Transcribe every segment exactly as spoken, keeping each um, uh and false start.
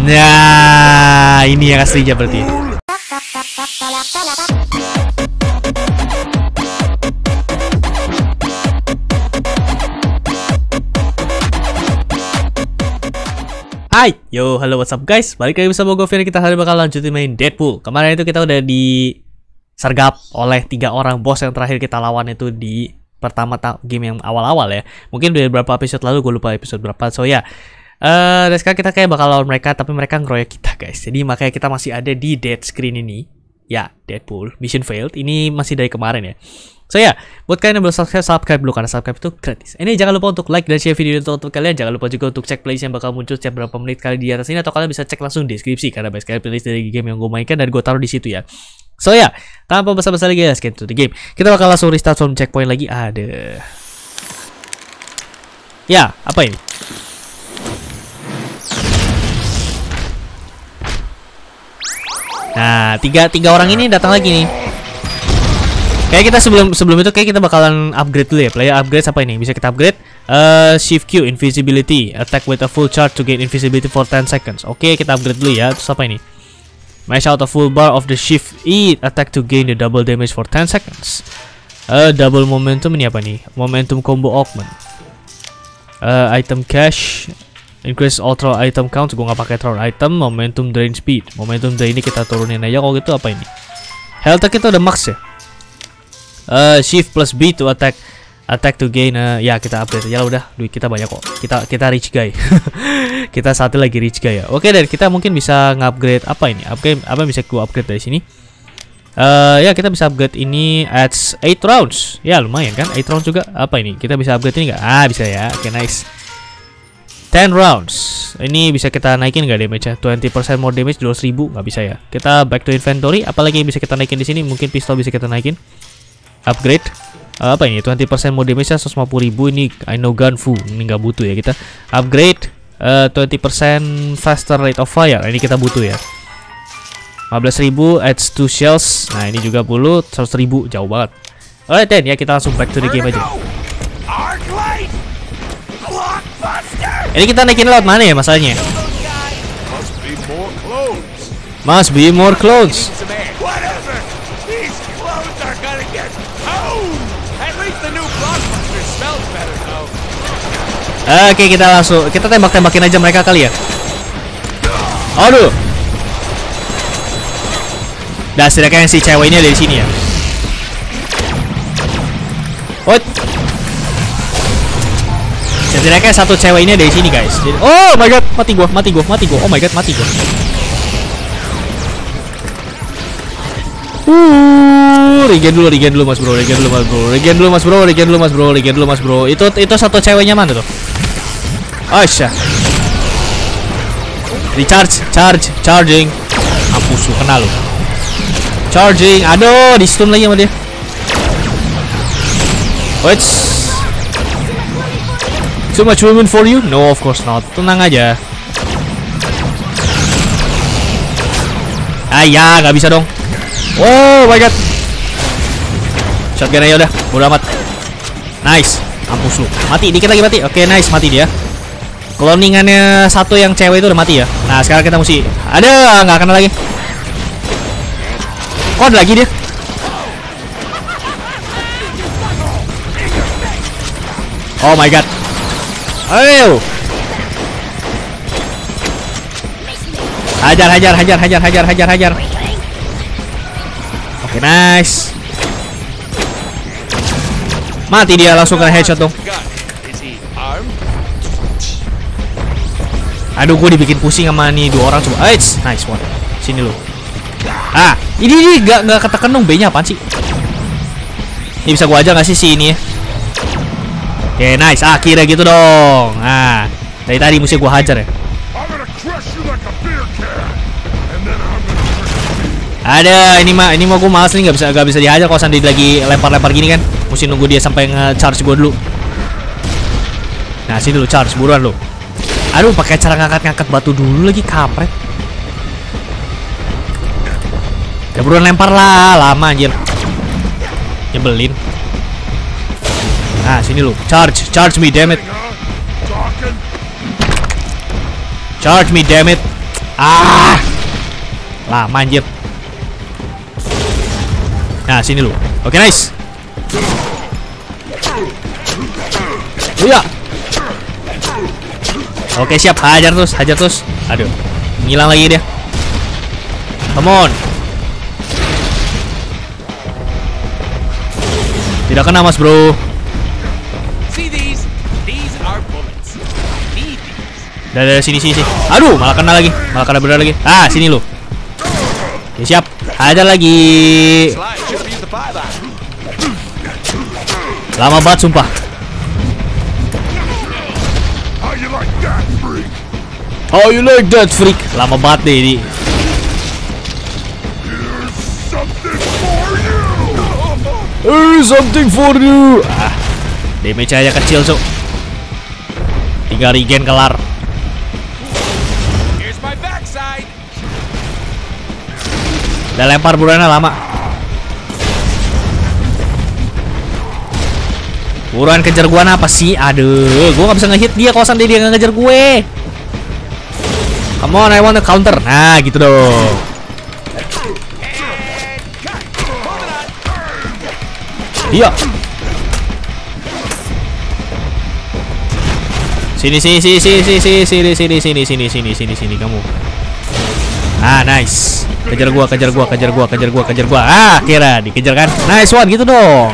Nah, ini yang aslinya berarti. Hai, yo, halo, what's up guys? Balik lagi bersama gue Ferry. Kita hari bakal lanjutin main Deadpool. Kemarin itu kita udah disergap oleh tiga orang bos yang terakhir kita lawan itu di pertama game yang awal-awal ya. Mungkin udah beberapa episode lalu, gue lupa episode berapa. So ya, yeah. uh, dan sekarang kita kayak bakal lawan mereka, tapi mereka ngeroyok kita guys. Jadi makanya kita masih ada di dead screen ini. Ya, Deadpool, mission failed. Ini masih dari kemarin ya. So ya, yeah, buat kalian yang belum subscribe, subscribe dulu karena subscribe itu gratis. Ini jangan lupa untuk like dan share video itu untuk kalian. Jangan lupa juga untuk cek playlist yang bakal muncul setiap berapa menit kali di atas ini, atau kalian bisa cek langsung di deskripsi karena banyak sekali playlist dari game yang gue mainkan dan gue taruh di situ ya. So ya, yeah, tanpa basa-basi lagi, let's get to the game. Kita bakal langsung restart from checkpoint lagi. Ada. Ya, apa ini? Nah, tiga tiga orang ini datang lagi nih. Kayak kita sebelum sebelum itu kayak kita bakalan upgrade dulu ya. Player upgrade apa ini? Bisa kita upgrade uh, Shift Q invisibility, attack with a full charge to gain invisibility for ten seconds. Oke, okay, kita upgrade dulu ya. Terus apa ini? Mash out a full bar of the Shift E attack to gain the double damage for ten seconds. Uh, double momentum ini apa nih? Momentum combo augment. Uh, item cache, increase ultra item count. Gue nggak pakai throw item. Momentum drain speed. Momentum drain ini kita turunin aja. Kalau gitu apa ini? Health kita udah max ya. Uh, shift plus B to attack, attack to gain. Uh, ya kita upgrade aja lah udah. Duit kita banyak kok. Kita kita rich guy. Kita satu lagi rich guy ya. Oke, dan kita mungkin bisa nge-upgrade apa ini? Upgrade apa yang bisa gua upgrade dari sini? Uh, ya kita bisa upgrade ini adds eight rounds. Ya lumayan kan? eight rounds juga. Apa ini? Kita bisa upgrade ini nggak? Ah bisa ya. Oke, nice. ten rounds. Ini bisa kita naikin nggak damage ya? twenty percent more damage, dua ratus ribu. Nggak bisa ya. Kita back to inventory. Apalagi yang bisa kita naikin di sini? Mungkin pistol bisa kita naikin. Upgrade. Uh, apa ini? twenty percent more damage ya, seratus lima puluh ribu. Ini I know gun fu. Ini nggak butuh ya kita. Upgrade. Uh, twenty percent faster rate of fire. Nah, ini kita butuh ya. lima belas ribu adds two shells. Nah, ini juga perlu seratus ribu. Jauh banget. Alright then, ya kita langsung back to the game aja. Ini kita naikin lewat mana ya masalahnya? Must be more clothes. Oke, okay, kita langsung kita tembak-tembakin aja mereka kali ya. Aduh. Dah setidaknya si cewek ini ada di sini ya. What? Setidaknya satu cewek ini ada di sini guys. Jadi, oh my god, mati gua, mati gua, mati gua. Oh my god, mati gua. Uh, regen dulu, regen dulu mas bro, regen dulu mas bro, regen dulu mas bro, regen dulu mas bro, regen dulu mas bro. Itu itu satu ceweknya mana tuh? Aisyah. Recharge, charge, charging. Mampus lu, kena lu. Charging, aduh, di stun lagi sama dia. Wait. Too much women for you? No, of course not. Tenang aja. Ah ya, nggak bisa dong. Oh my god. Shotgun aja udah, bodo amat. Nice, mampus lu. Mati, dikit lagi mati. Oke, okay, nice, mati dia. Cloningannya satu yang cewek itu udah mati ya. Nah, sekarang kita mesti. Ada, nggak kena lagi. Kok ada lagi dia? Oh my god. Ayo. Hajar, hajar, hajar, hajar, hajar, hajar, hajar. Oke, okay, nice. Mati dia, langsung kena headshot dong. Aduh, gue dibikin pusing sama nih dua orang coba. Nice, nice one. Sini lu. Ah, ini ini gak gak ketekan dong. B-nya apaan sih? Ini bisa gue aja nggak sih si ini ya? Oke, okay, nice. Ah, kira gitu dong. Nah, dari tadi mesti gue hajar ya. Ada, ini mah ini mah gue males nih, nggak bisa nggak bisa dihajar kalau sandi lagi lempar-lempar gini kan. Mesti nunggu dia sampai nge-charge gue dulu. Nah, sini dulu charge, buruan lu. Aduh, pakai cara ngangkat-ngangkat batu dulu lagi, kampret. Ya buruan lempar lah, lama anjir. Nyebelin. Nah, sini lu. Charge, charge me, damn it. Charge me, damn it. Ah, lama anjir. Nah, sini lu. Oke, nice. Iya. Oke, siap. Hajar terus, hajar terus. Aduh, ngilang lagi dia. Come on. Tidak kena, Mas Bro. Dari sini sini sini. Aduh, malah kena lagi. Malah kena bener lagi. Ah, sini lu. Oke, siap. Hajar lagi. Lama banget sumpah. How you like that, freak? Lama banget deh ini. Here's something for you. Ah, damage aja kecil, Cuk. Tiga regen kelar. Udah lempar buruannya lama. Buruan kejar gua apa sih? Aduh, gua nggak bisa ngehit dia kawasan dia, dia nggak ngejar gue. Come on, I want to counter. Nah, gitu dong. Iya. Sini sini sini sini sini sini sini sini sini sini sini sini sini kamu. Ah, nice. Kejar gua, kejar gua, kejar gua, kejar gua, kejar gua. Ah, kira dikejar kan? Nice one, gitu dong.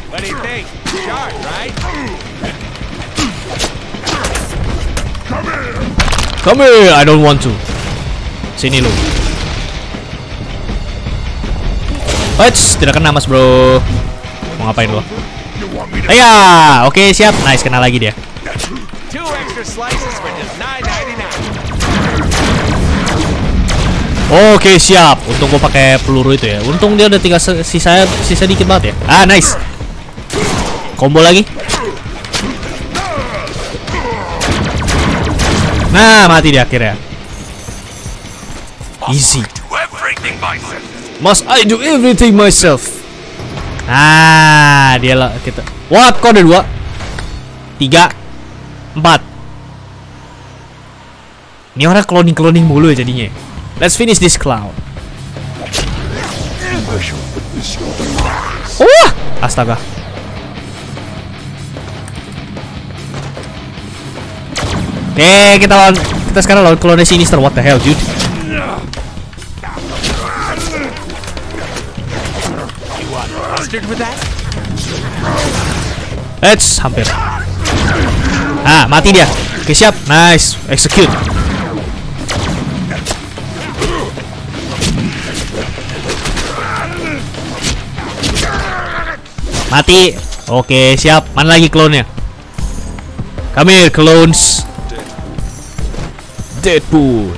Come here, I don't want to. Sini lu. Eits, tidak kena Mas Bro. Mau ngapain lo? Iya, oke siap. Nice, kena lagi dia. Oke siap. Untung gua pakai peluru itu ya. Untung dia udah tinggal sisa sisa dikit banget ya. Ah, nice. Combo lagi. Nah, mati di akhirnya. Easy. Must I do everything myself? Nah, dia lah kita. What? Kok ada dua? Tiga, empat. Ini orang cloning-cloning mulu ya jadinya. Let's finish this cloud. Wah, astaga. Oke, kita lawan, kita sekarang lawan clone Sinister. What the hell, dude? Let's hampir. Ah, mati dia. Oke, siap. Nice, execute. Mati. Oke, siap. Mana lagi clone-nya? Come here, clones. Deadpool.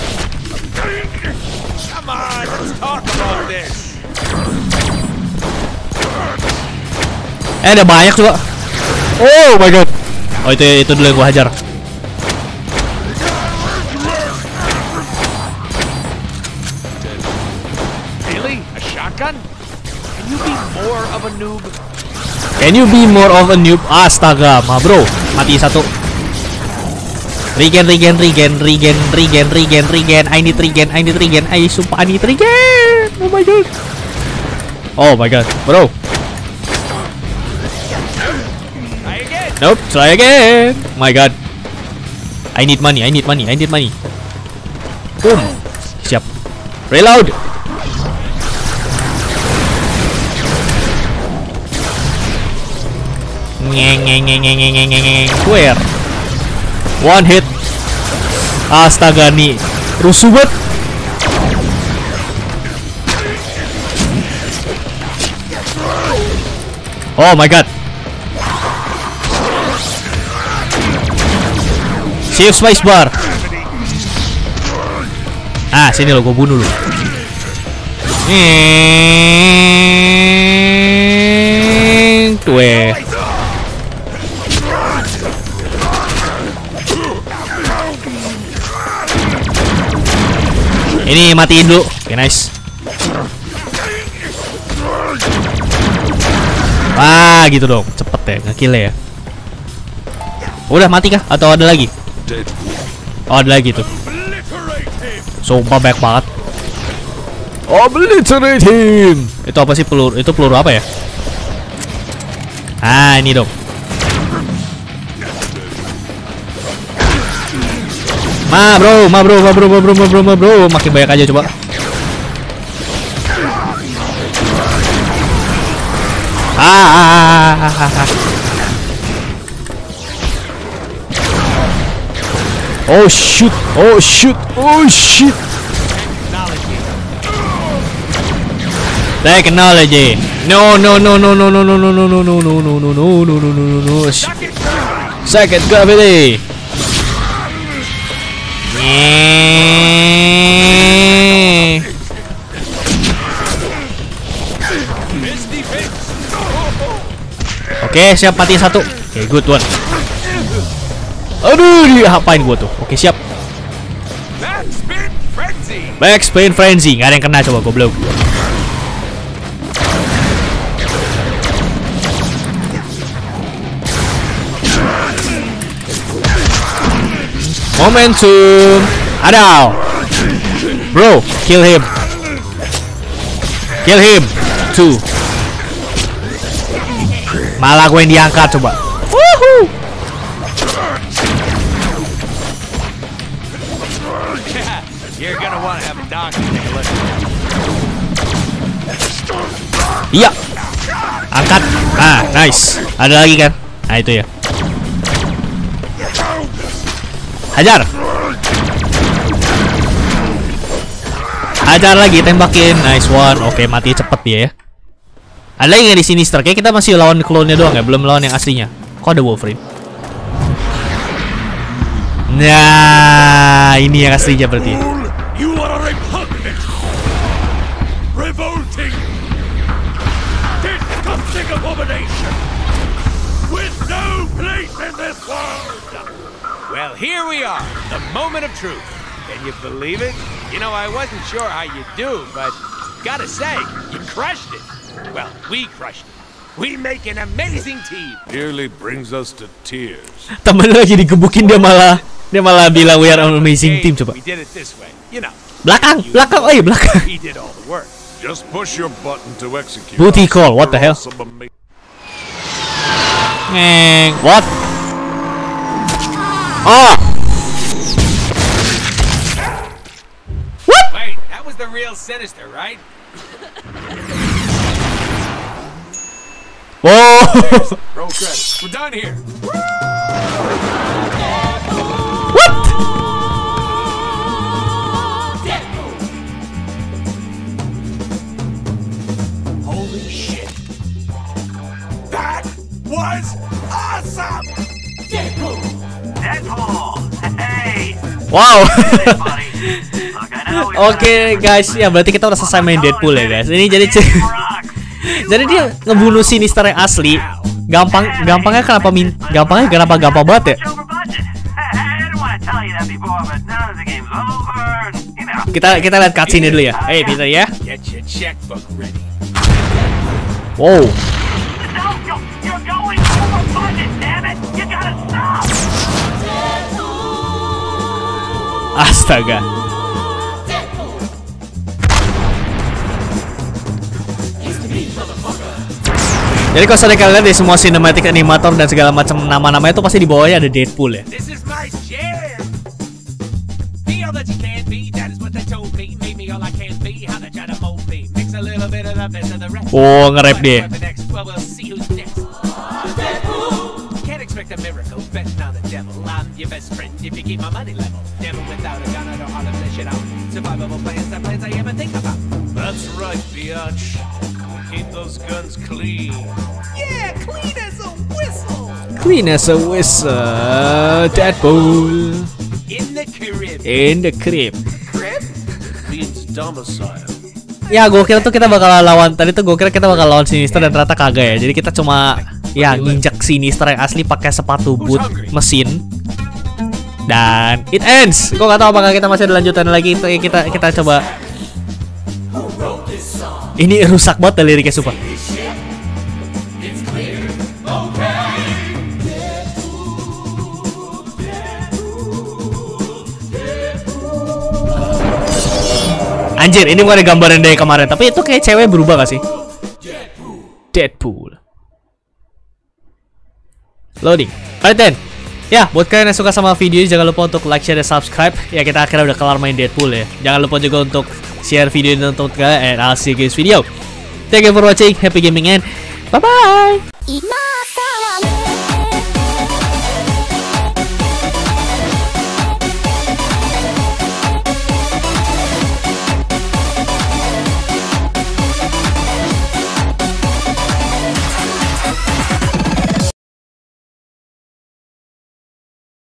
Come on, let's talk about this. Eh, ada banyak juga. Oh my god. Oh, itu itu dulu yang gua hajar. Really? A shotgun? Can you be more of a noob? Can you be more of a noob? Astaga, ma bro. Mati satu. Regen, regen, regen, regen, regen, regen, regen. I need regen, I need regen. I sumpah I need regen. Oh my god. Oh my god, bro. Nope, try again. My god. I need money, I need money, I need money. Boom. Siap. Reload. Ngeng ngeng ngeng ngeng ngeng ngeng ngeng. Where? One hit. Astaga nih. Rusuh banget. Oh my god. Shift space bar. Ah, sini lo, gue bunuh lo. Tuh. Ini matiin dulu. Oke, okay, nice. Wah, gitu dong. Cepet ya, nge-kill ya. Udah mati kah? Atau ada lagi? Oh, ada lagi tuh. Sumpah banyak banget. Obliterate him. Itu apa sih peluru? Itu peluru apa ya? Ah, ini dong. Ma bro, ma bro, ma bro, ma bro, ma bro, ma bro. Makin banyak aja coba. Ah, ah, ah, ah, ah. Oh shoot, oh shoot, oh shit. Technology. No, no, no, no, no, no, no, no, no, no, no, no, no, no, no, no, no, no, no. Second gravity. Oke, siap mati satu. Oke, good one. Aduh, diapain gua tuh? Oke, siap. Backspin frenzy. Nggak ada yang kena coba goblok. Momentum. Ada. Bro, kill him. Kill him. Two. Malah gue yang diangkat coba. Woohoo. Iya. Angkat. Ah, nice. Ada lagi kan? Nah, itu ya. Hajar. Hajar lagi, tembakin. Nice one. Oke, mati cepet dia ya. Ada lagi nggak di Sinister? Kayak kita masih lawan klonnya doang ya, belum lawan yang aslinya. Kok ada Wolverine? Nah, ini yang aslinya berarti. You are repugnant, revolting, disgusting abomination with no place in this world. Well, here we are, the moment of truth. Can you believe it? You know, I wasn't sure how you do, but gotta say, you crushed it. Well, we crushed it. We make an amazing team. Nearly brings us to tears. Temen lagi digebukin dia malah dia malah bilang we are an amazing team coba. We did it this way, you know. Belakang, belakang, oh iya belakang. He did all the work. Just push your button to execute. Booty call, what the hell? Ngeng, what? Oh. What? Wait, that was the real Sinister, right? Whoa. Roll credits. We're done here. What? Holy shit. That was awesome! Deadpool! Deadpool! Hey! Wow. Buddy. Look, I know we Oke guys, ya berarti kita udah selesai main Deadpool ya guys. Ini jadi jadi dia ngebunuh Sinister yang asli. Gampang, gampangnya kenapa min, gampangnya kenapa gampang banget ya? Kita kita lihat cutscene dulu ya. Hey Peter ya. Get your checkbook ready. Wow. You're going over budget, damn it! You gotta stop! Astaga. Jadi kalau saya kalian lihat di semua cinematic animator dan segala macam nama-namanya itu pasti di bawahnya ada Deadpool ya. This is my jam. Be all that you can be, that is what they told me. Made me all I can be, how they try to mold me. Mix a little bit of the best of the rest. Oh, nge-rap dia. Well, we'll see who's next. Can't expect a miracle, betting on the devil. I'm your best friend if you keep my money level. Devil without a gun, I know how to flesh it out. Survivable plans, the plans I ever think about. That's right, biatch. Keep those guns clean. Yeah, clean as a whistle. Clean as a whistle, Deadpool. In the crib. In the crib. Crib? Means domicile. Ya, gue kira tuh kita bakal lawan tadi tuh gue kira kita bakal lawan Sinister dan ternyata kagak ya. Jadi kita cuma ya nginjak Sinister yang asli pakai sepatu boot mesin. Dan it ends. Gue gak tahu apakah kita masih ada lanjutan lagi. Itu ya kita kita coba. Ini rusak banget liriknya sumpah. Anjir, ini bukan ada gambaran dari kemarin, tapi itu kayak cewek berubah gak sih? Deadpool. Loading. Alright then. Ya, buat kalian yang suka sama video ini, jangan lupa untuk like, share, dan subscribe. Ya, kita akhirnya udah kelar main Deadpool ya. Jangan lupa juga untuk share video ini untuk kalian. And I'll see you guys video. Thank you for watching. Happy gaming and bye-bye.